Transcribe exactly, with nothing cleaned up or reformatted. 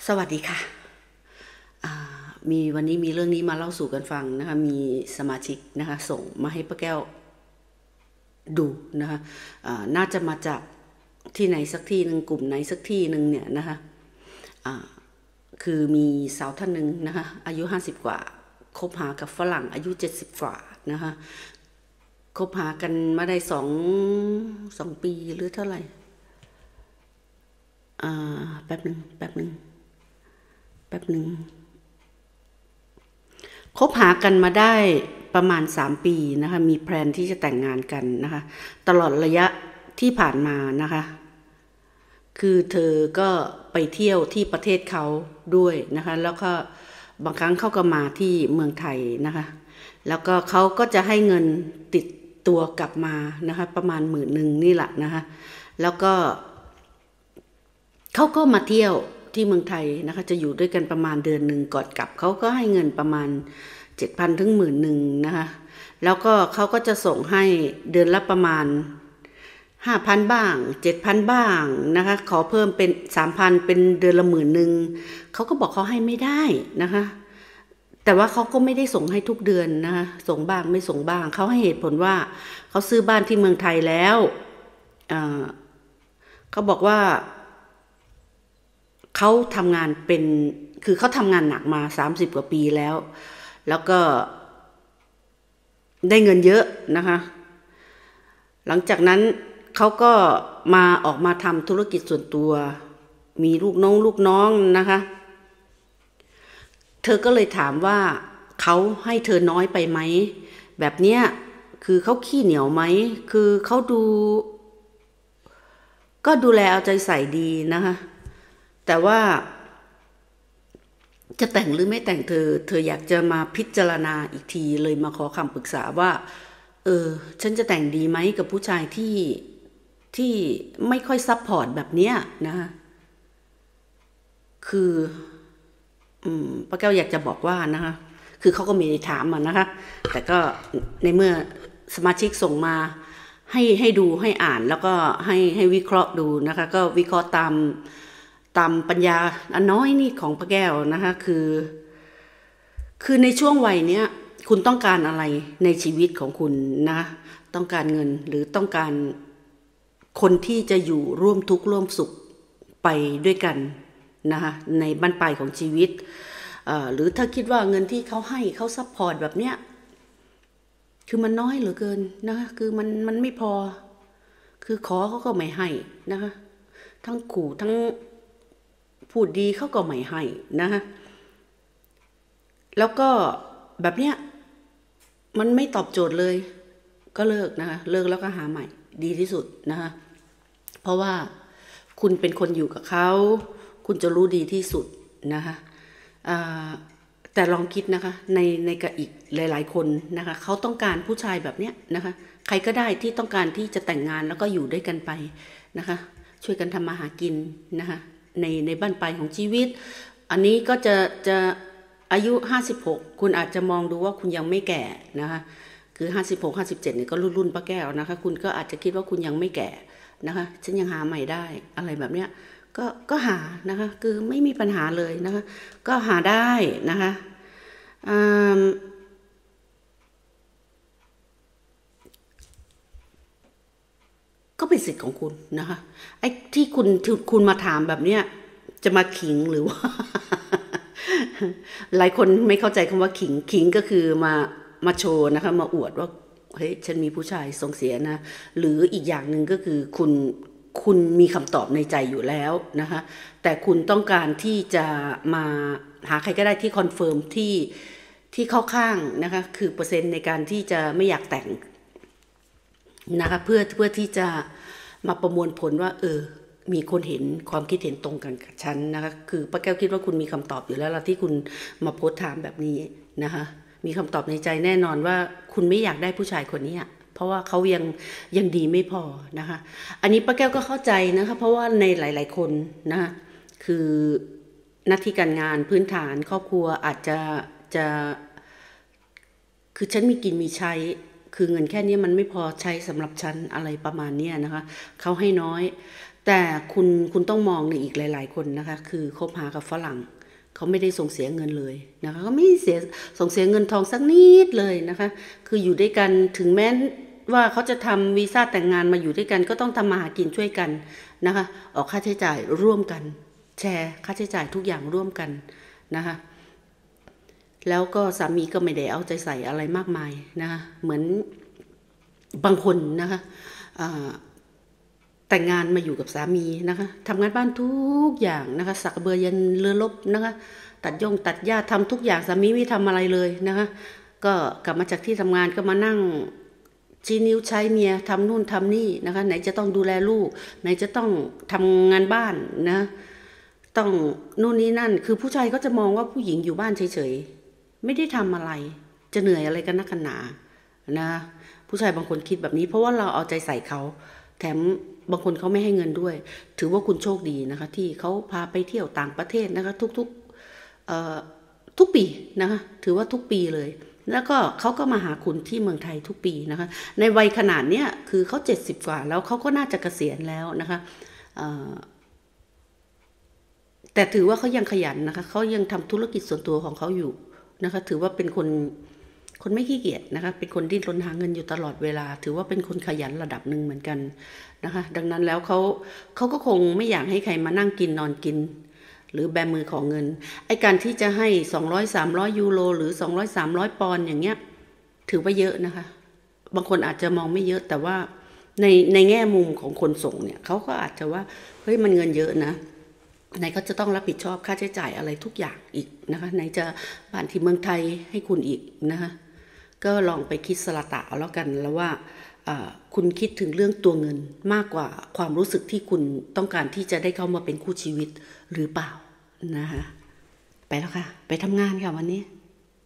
สวัสดีค่ะมีวันนี้มีเรื่องนี้มาเล่าสู่กันฟังนะคะมีสมาชิกนะคะส่งมาให้ป้าแก้วดูนะคะน่าจะมาจากที่ไหนสักที่หนึ่งกลุ่มไหนสักที่หนึ่งเนี่ยนะคะคือมีสาวท่านหนึ่งนะคะอายุห้าสิบกว่าคบหากับฝรั่งอายุเจ็ดสิบกว่านะคะคบหากันมาได้สองสองปีหรือเท่าไหร่แป๊บหนึ่งแป๊บหนึ่งแป๊บหนึ่งคบหากันมาได้ประมาณสามปีนะคะมีแพลนที่จะแต่งงานกันนะคะตลอดระยะที่ผ่านมานะคะคือเธอก็ไปเที่ยวที่ประเทศเขาด้วยนะคะแล้วก็บางครั้งเขาก็มาที่เมืองไทยนะคะแล้วก็เขาก็จะให้เงินติดตัวกลับมานะคะประมาณหมื่นหนึ่งนี่แหละนะคะแล้วก็เขาก็มาเที่ยวที่เมืองไทยนะคะจะอยู่ด้วยกันประมาณเดือนหนึ่งก่อนกลับเขาก็ให้เงินประมาณเจ็ดพันถึงหมื่นหนึ่งนะคะแล้วก็เขาก็จะส่งให้เดือนละประมาณห้าพันบ้างเจ็ดพันบ้างนะคะขอเพิ่มเป็นสามพันเป็นเดือนละหมื่นหนึ่งเขาก็บอกเขาให้ไม่ได้นะคะแต่ว่าเขาก็ไม่ได้ส่งให้ทุกเดือนนะคะส่งบ้างไม่ส่งบ้างเขาให้เหตุผลว่าเขาซื้อบ้านที่เมืองไทยแล้วเขาบอกว่าเขาทำงานเป็นคือเขาทำงานหนักมาสามสิบกว่าปีแล้วแล้วก็ได้เงินเยอะนะคะหลังจากนั้นเขาก็มาออกมาทำธุรกิจส่วนตัวมีลูกน้องลูกน้องนะคะเธอก็เลยถามว่าเขาให้เธอน้อยไปไหมแบบเนี้ยคือเขาขี้เหนียวไหมคือเขาดูก็ดูแลเอาใจใส่ดีนะคะแต่ว่าจะแต่งหรือไม่แต่งเธอเธออยากจะมาพิจารณาอีกทีเลยมาขอคำปรึกษาว่าเออฉันจะแต่งดีไหมกับผู้ชายที่ที่ไม่ค่อยซัพพอร์ตแบบเนี้ยนะคะคืออืมป้าแก้วอยากจะบอกว่านะคะคือเขาก็มีถามมานะคะแต่ก็ในเมื่อสมาชิกส่งมาให้ให้ดูให้อ่านแล้วก็ให้ให้วิเคราะห์ดูนะคะก็วิเคราะห์ตามตามปัญญาอันน้อยนี่ของป้าแก้วนะคะคือคือในช่วงวัยเนี้ยคุณต้องการอะไรในชีวิตของคุณนะต้องการเงินหรือต้องการคนที่จะอยู่ร่วมทุกข์ร่วมสุขไปด้วยกันนะคะในบั้นปลายของชีวิตหรือถ้าคิดว่าเงินที่เขาให้เขาซัพพอร์ตแบบเนี้ยคือมันน้อยเหลือเกินนะคะคือมันมันไม่พอคือขอเขาก็ไม่ให้นะคะทั้งขู่ทั้งพูดดีเขาก็ไม่ให้นะคะแล้วก็แบบเนี้ยมันไม่ตอบโจทย์เลยก็เลิกนะคะเลิกแล้วก็หาใหม่ดีที่สุดนะคะเพราะว่าคุณเป็นคนอยู่กับเขาคุณจะรู้ดีที่สุดนะคะแต่ลองคิดนะคะในในกับอีกหลายๆคนนะคะเขาต้องการผู้ชายแบบเนี้ยนะคะใครก็ได้ที่ต้องการที่จะแต่งงานแล้วก็อยู่ด้วยกันไปนะคะช่วยกันทำมาหากินนะคะในในบั้นปลายของชีวิตอันนี้ก็จะจะอายุห้าสิบหกคุณอาจจะมองดูว่าคุณยังไม่แก่นะคะคือห้าสิบหก ห้าสิบเจ็ดเนี่ยก็รุ่นรุ่นป้าแก้วนะคะคุณก็อาจจะคิดว่าคุณยังไม่แก่นะคะฉันยังหาใหม่ได้อะไรแบบเนี้ยก็ก็หานะคะคือไม่มีปัญหาเลยนะคะก็หาได้นะคะก็เป็นสิทธิ์ของคุณนะคะไอ้ที่คุณคุณมาถามแบบเนี้ยจะมาขิงหรือว่าหลายคนไม่เข้าใจคำว่าขิงขิงก็คือมามาโชว์นะคะมาอวดว่าเฮ้ยฉันมีผู้ชายส่งเสียนะหรืออีกอย่างหนึ่งก็คือคุณคุณมีคำตอบในใจอยู่แล้วนะคะแต่คุณต้องการที่จะมาหาใครก็ได้ที่คอนเฟิร์มที่ที่เข้าข้างนะคะคือเปอร์เซ็นต์ในการที่จะไม่อยากแต่งนะคะเพื่อเพื่อที่จะมาประมวลผลว่าเออมีคนเห็นความคิดเห็นตรงกันกับฉันนะคะคือป้าแก้วคิดว่าคุณมีคำตอบอยู่แล้วล่ะที่คุณมาโพสต์ถามแบบนี้นะคะมีคำตอบในใจแน่นอนว่าคุณไม่อยากได้ผู้ชายคนนี้เพราะว่าเขายังยังดีไม่พอนะคะอันนี้ป้าแก้วก็เข้าใจนะคะเพราะว่าในหลายๆคนนะคะคือหน้าที่การงานพื้นฐานครอบครัวอาจจะจะคือฉันมีกินมีใช้คือเงินแค่นี้มันไม่พอใช้สำหรับฉันอะไรประมาณนี้นะคะเขาให้น้อยแต่คุณคุณต้องมองในอีกหลายๆคนนะคะคือคบหากับฝรั่งเขาไม่ได้ส่งเสียเงินเลยนะคะเขาไม่เสียส่งเสียเงินทองสักนิดเลยนะคะคืออยู่ด้วยกันถึงแม้ว่าเขาจะทำวีซ่าแต่งงานมาอยู่ด้วยกันก็ต้องทำมาหากินช่วยกันนะคะออกค่าใช้จ่ายร่วมกันแชร์ค่าใช้จ่ายทุกอย่างร่วมกันนะคะแล้วก็สามีก็ไม่ได้เอาใจใส่อะไรมากมายนะคะเหมือนบางคนนะคะแต่งงานมาอยู่กับสามีนะคะทำงานบ้านทุกอย่างนะคะสักเบือยันเรือลบนะคะตัดย่งตัดหญ้าทำทุกอย่างสามีไม่ทำอะไรเลยนะคะก็กลับมาจากที่ทำงานก็มานั่งชี้นิ้วใช้เมียทำนู่นทำนี่นะคะไหนจะต้องดูแลลูกไหนจะต้องทำงานบ้านนะต้องนู่นนี่นั่นคือผู้ชายก็จะมองว่าผู้หญิงอยู่บ้านเฉยๆไม่ได้ทำอะไรจะเหนื่อยอะไรกันนักกันหนานะผู้ชายบางคนคิดแบบนี้เพราะว่าเราเอาใจใส่เขาแถมบางคนเขาไม่ให้เงินด้วยถือว่าคุณโชคดีนะคะที่เขาพาไปเที่ยวต่างประเทศนะคะทุกๆทุกปีนะคะถือว่าทุกปีเลยแล้วก็เขาก็มาหาคุณที่เมืองไทยทุกปีนะคะในวัยขนาดเนี้ยคือเขาเจ็ดสิบกว่าแล้วเขาก็น่าจะเกษียณแล้วนะคะแต่ถือว่าเขายังขยันนะคะเขายังทำธุรกิจส่วนตัวของเขาอยู่นะคะถือว่าเป็นคนคนไม่ขี้เกียจนะคะเป็นคนดิ้นรนหาเงินอยู่ตลอดเวลาถือว่าเป็นคนขยันระดับหนึ่งเหมือนกันนะคะดังนั้นแล้วเขาเขาก็คงไม่อยากให้ใครมานั่งกินนอนกินหรือแบมือของเงินไอการที่จะให้สองร้อย สามร้อยยูโรหรือสองร้อย สามร้อยปอนด์อย่างเงี้ยถือว่าเยอะนะคะบางคนอาจจะมองไม่เยอะแต่ว่าในในแง่มุมของคนส่งเนี่ยเขาก็อาจจะว่าเฮ้ยมันเงินเยอะนะไหนก็จะต้องรับผิดชอบค่าใช้จ่ายอะไรทุกอย่างอีกนะคะไหนจะบ้านที่เมืองไทยให้คุณอีกนะคะก็ลองไปคิดสละตะเอาแล้วกันแล้วว่าคุณคิดถึงเรื่องตัวเงินมากกว่าความรู้สึกที่คุณต้องการที่จะได้เข้ามาเป็นคู่ชีวิตหรือเปล่านะคะไปแล้วค่ะไปทำงานค่ะวันนี้